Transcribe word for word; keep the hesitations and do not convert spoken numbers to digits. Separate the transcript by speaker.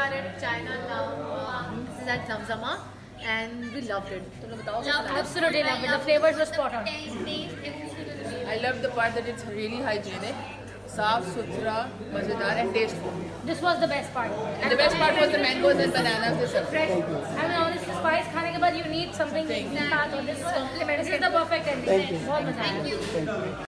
Speaker 1: are at China now. This is at Zamzama, and we loved it. So, बताओ कैसा लगा?
Speaker 2: Absolutely loved it. The flavors were spot on.
Speaker 3: I love the part that it's really hygienic, saaf, suthra, mazedar and tasteful.
Speaker 2: This was the best part.
Speaker 3: And the best part was the mangoes and bananas they served.
Speaker 2: Fresh. I mean, honestly, spice खाने के बाद you need something like that or this. This is the perfect ending. बहुत मजा आया.